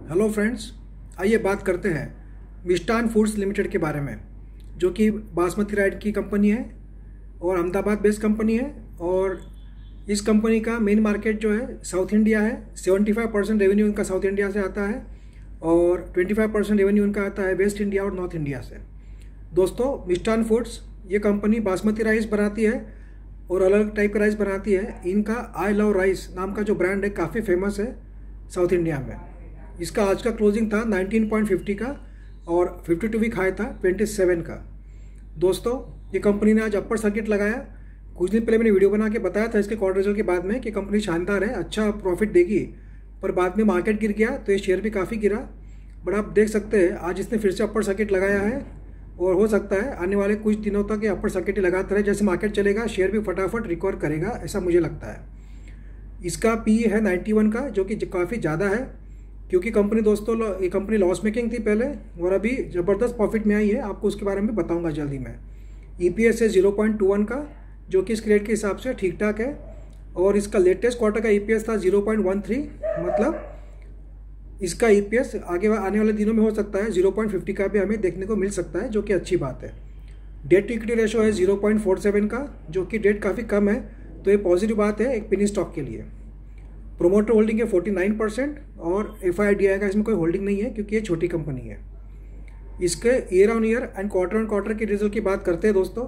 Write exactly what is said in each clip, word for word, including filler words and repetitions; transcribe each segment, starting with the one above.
Hello friends, आइए बात करते हैं मिष्ठान फूड्स लिमिटेड के बारे में, जो कि बासमती राइस की कंपनी है और अहमदाबाद बेस्ड कंपनी है। और इस कंपनी का मेन मार्केट जो है साउथ इंडिया है। पचहत्तर परसेंट रेवेन्यू इनका साउथ इंडिया से आता है और पच्चीस परसेंट रेवेन्यू इनका आता है वेस्ट इंडिया और नॉर्थ इंडिया से। दोस्तों, मिष्ठान फूड्स ये कंपनी बासमती राइस बनाती है और अलग अलग टाइप का राइस बनाती है। इनका आई लव राइस नाम का जो ब्रांड है काफ़ी फेमस है साउथ इंडिया में। इसका आज का क्लोजिंग था नाइनटीन पॉइंट फिफ्टी का और बावन वीक हाई था सत्ताईस का। दोस्तों, ये कंपनी ने आज अपर सर्किट लगाया। कुछ दिन पहले मैंने वीडियो बना के बताया था इसके क्वार्टर रिजल्ट के बाद में कि कंपनी शानदार है, अच्छा प्रॉफिट देगी, पर बाद में मार्केट गिर गया तो ये शेयर भी काफ़ी गिरा। बट आप देख सकते हैं आज इसने फिर से अपर सर्किट लगाया है और हो सकता है आने वाले कुछ दिनों तक ये अपर सर्किट लगाता रहे। जैसे मार्केट चलेगा शेयर भी फटाफट रिकवर करेगा, ऐसा मुझे लगता है। इसका पी है इक्यानवे का, जो कि काफ़ी ज़्यादा है, क्योंकि कंपनी दोस्तों ये कंपनी लॉस मेकिंग थी पहले और अभी ज़बरदस्त प्रॉफिट में आई है। आपको उसके बारे में बताऊंगा जल्दी मैं। ईपीएस है ज़ीरो पॉइंट टू वन का, जो कि इस क्रेडिट के हिसाब से ठीक ठाक है। और इसका लेटेस्ट क्वार्टर का ईपीएस था ज़ीरो पॉइंट वन थ्री, मतलब इसका ईपीएस आगे आने वाले दिनों में हो सकता है ज़ीरो पॉइंट फिफ्टी का भी हमें देखने को मिल सकता है, जो कि अच्छी बात है। डेट टू इक्विटी रेशो है ज़ीरो पॉइंट फोर सेवन का, जो कि डेट काफ़ी कम है, तो ये पॉजिटिव बात है एक पेनी स्टॉक के लिए। प्रोमोटर होल्डिंग है उनचास परसेंट और F I I D I का इसमें कोई होल्डिंग नहीं है क्योंकि ये छोटी कंपनी है। इसके year on year and quarter on quarter के रिजल्ट की बात करते हैं दोस्तों।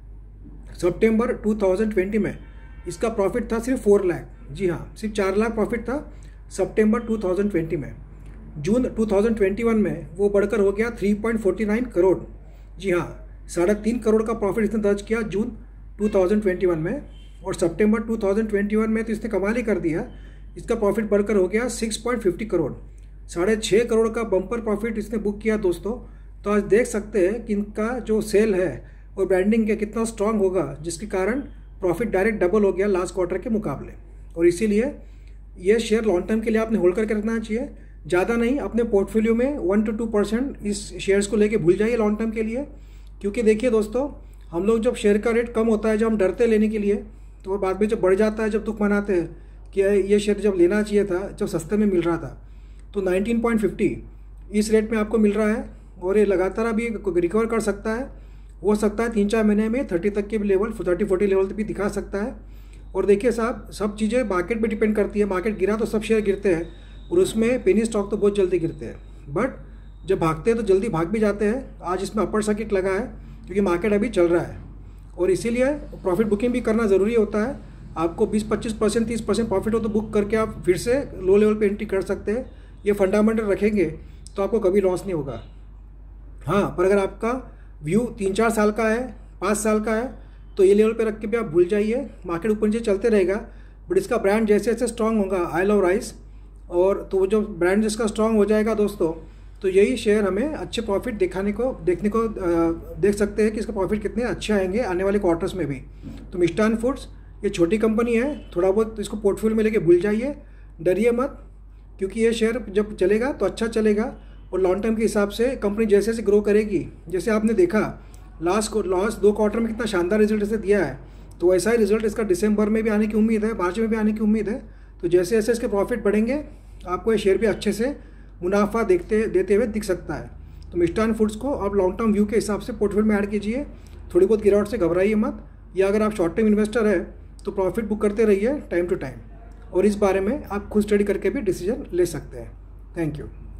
सितंबर टू थाउजेंड ट्वेंटी में इसका प्रॉफिट था सिर्फ फोर लाख, जी हाँ, सिर्फ चार लाख प्रॉफिट था सितंबर टू थाउजेंड ट्वेंटी में। June two thousand twenty one में वो बढ़कर हो गया three point forty nine crore, जी हाँ, साढ़े तीन करोड़ का प्रॉफिट इसने दर्ज किया June two thousand twenty one में। और सितंबर टू थाउजेंड ट्वेंटी वन में तो इसने कमाल ही कर दिया, इसका प्रॉफिट बढ़कर हो गया सिक्स पॉइंट फिफ्टी करोड़, साढ़े छः करोड़ का बम्पर प्रॉफिट इसने बुक किया दोस्तों। तो आज देख सकते हैं कि इनका जो सेल है और ब्रांडिंग का कितना स्ट्रांग होगा, जिसके कारण प्रॉफिट डायरेक्ट डबल हो गया लास्ट क्वार्टर के मुकाबले। और इसीलिए ये शेयर लॉन्ग टर्म के लिए आपने होल्ड करके रखना चाहिए, ज़्यादा नहीं। अपने पोर्टफोलियो में वन टू टू परसेंट इस शेयर्स को लेके भूल जाइए लॉन्ग टर्म के लिए। क्योंकि देखिए दोस्तों, हम लोग जब शेयर का रेट कम होता है, जब हम डरते लेने के लिए, तो बाद में जब बढ़ जाता है, जब दुख मनाते हैं कि ये शेयर जब लेना चाहिए था, जब सस्ते में मिल रहा था, तो नाइनटीन पॉइंट फिफ्टी इस रेट में आपको मिल रहा है और ये लगातार अभी रिकवर कर सकता है। हो सकता है तीन चार महीने में थर्टी तक के भी लेवल, थर्टी फोर्टी लेवल भी दिखा सकता है। और देखिए साहब, सब चीज़ें मार्केट पे डिपेंड करती है। मार्केट गिरा तो सब शेयर गिरते हैं और उसमें पेनी स्टॉक तो बहुत जल्दी गिरते हैं, बट जब भागते हैं तो जल्दी भाग भी जाते हैं। आज इसमें अपर सर्किट लगा है क्योंकि मार्केट अभी चल रहा है और इसीलिए प्रॉफिट बुकिंग भी करना ज़रूरी होता है। आपको बीस पच्चीस परसेंट तीस परसेंट प्रॉफिट हो तो बुक करके आप फिर से लो लेवल पे एंट्री कर सकते हैं। ये फंडामेंटल रखेंगे तो आपको कभी लॉस नहीं होगा। हाँ, पर अगर आपका व्यू तीन चार साल का है, पाँच साल का है, तो ये लेवल पे रख के भी आप भूल जाइए, मार्केट ऊपर नीचे चलते रहेगा। बट इसका ब्रांड जैसे जैसे स्ट्रांग होगा, आई लव राइस, और तो वो जो ब्रांड जिसका स्ट्रांग हो जाएगा दोस्तों, तो यही शेयर हमें अच्छे प्रॉफिट दिखाने को देखने को देख सकते हैं कि इसका प्रॉफिट कितने अच्छे आएंगे आने वाले क्वार्टर्स में भी। तो मिष्ठान फूड्स ये छोटी कंपनी है, थोड़ा बहुत इसको पोर्टफोलियो में लेके भूल जाइए, डरिए मत, क्योंकि ये शेयर जब चलेगा तो अच्छा चलेगा। और लॉन्ग टर्म के हिसाब से कंपनी जैसे जैसे ग्रो करेगी, जैसे आपने देखा लास्ट को लास्ट दो क्वार्टर में कितना शानदार रिजल्ट इसे दिया है, तो वैसा ही रिजल्ट इसका दिसंबर में भी आने की उम्मीद है, मार्च में भी आने की उम्मीद है। तो जैसे जैसे इसके प्रॉफिट बढ़ेंगे, आपको ये शेयर भी अच्छे से मुनाफा देखते देते हुए दिख सकता है। तो मिष्ठान फूड्स को आप लॉन्ग टर्म व्यू के हिसाब से पोर्टफोलियो में ऐड कीजिए। थोड़ी बहुत गिरावट से घबराइए मत, या अगर आप शॉर्ट टर्म इन्वेस्टर है तो प्रॉफिट बुक करते रहिए टाइम टू टाइम। और इस बारे में आप खुद स्टडी करके भी डिसीजन ले सकते हैं। Thank you.